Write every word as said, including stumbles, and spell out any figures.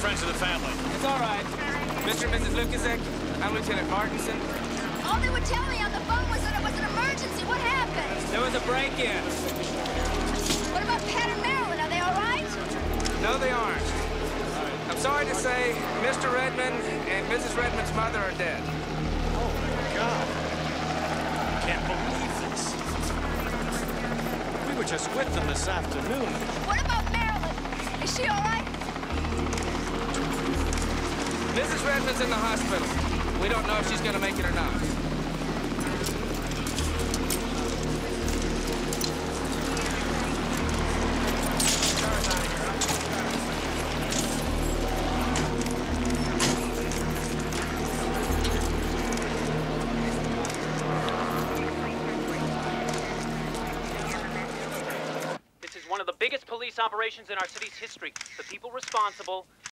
friends of the family. It's all right. Mister and Missus Lukasek, I'm Lieutenant Martinson. All they would tell me on the phone was that it was an emergency. What happened? There was a break-in. What about Pat and Marilyn? Are they all right? No, they aren't. I'm sorry to say, Mister Redmond and Missus Redmond's mother are dead. Oh, my God. I can't believe this. We were just with them this afternoon. What about Marilyn? Is she all right? Missus Redmond's in the hospital. We don't know if she's gonna make it or not. This is one of the biggest police operations in our city's history. The people responsible